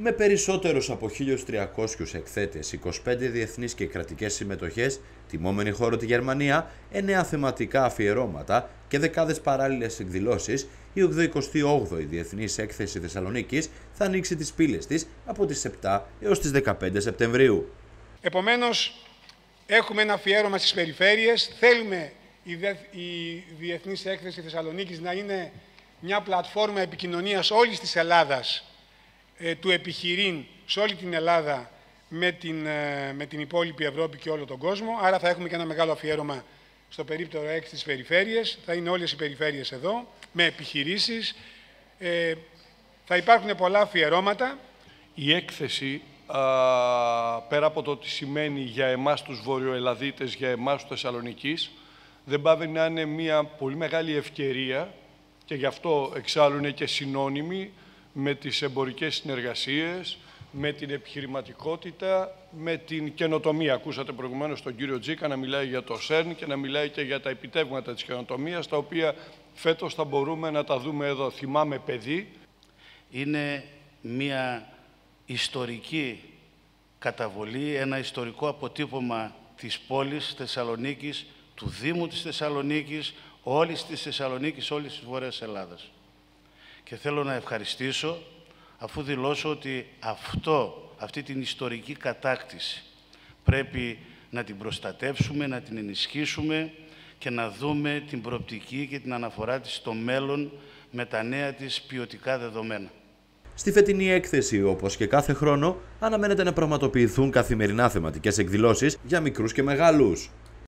Με περισσότερους από 1.300 εκθέτες, 25 διεθνείς και κρατικές συμμετοχές, τιμόμενη χώρο τη Γερμανία, 9 θεματικά αφιερώματα και δεκάδες παράλληλες εκδηλώσεις, η 88η Διεθνής Έκθεση Θεσσαλονίκης θα ανοίξει τις πύλες της από τις 7 έως τις 15 Σεπτεμβρίου. Επομένως, έχουμε ένα αφιέρωμα στις περιφέρειες. Θέλουμε η Διεθνής Έκθεση Θεσσαλονίκης να είναι μια πλατφόρμα επικοινωνίας όλης της Ελλάδας, του επιχειρήν σε όλη την Ελλάδα με την υπόλοιπη Ευρώπη και όλο τον κόσμο. Άρα θα έχουμε και ένα μεγάλο αφιέρωμα στο περίπτερο 6 στις περιφέρειες. Θα είναι όλες οι περιφέρειες εδώ, με επιχειρήσεις. Θα υπάρχουν πολλά αφιερώματα. Η έκθεση, πέρα από το τι σημαίνει για εμάς τους Βορειοελλαδίτες, για εμάς τους Θεσσαλονικής, δεν πάβει να είναι μια πολύ μεγάλη ευκαιρία και γι' αυτό εξάλλου είναι και συνώνυμη με τις εμπορικές συνεργασίες, με την επιχειρηματικότητα, με την καινοτομία. Ακούσατε προηγουμένως τον κύριο Τζίκα να μιλάει για το ΣΕΡΝ και να μιλάει και για τα επιτεύγματα της καινοτομίας, τα οποία φέτος θα μπορούμε να τα δούμε εδώ. Θυμάμαι παιδί. Είναι μια ιστορική καταβολή, ένα ιστορικό αποτύπωμα της πόλης Θεσσαλονίκης, του Δήμου της Θεσσαλονίκης, όλης της Θεσσαλονίκης, όλης της Βόρειας Ελλάδας. Και θέλω να ευχαριστήσω, αφού δηλώσω ότι αυτή την ιστορική κατάκτηση πρέπει να την προστατεύσουμε, να την ενισχύσουμε και να δούμε την προοπτική και την αναφορά της στο μέλλον με τα νέα της ποιοτικά δεδομένα. Στη φετινή έκθεση, όπως και κάθε χρόνο, αναμένεται να πραγματοποιηθούν καθημερινά θεματικές εκδηλώσεις για μικρούς και μεγάλους.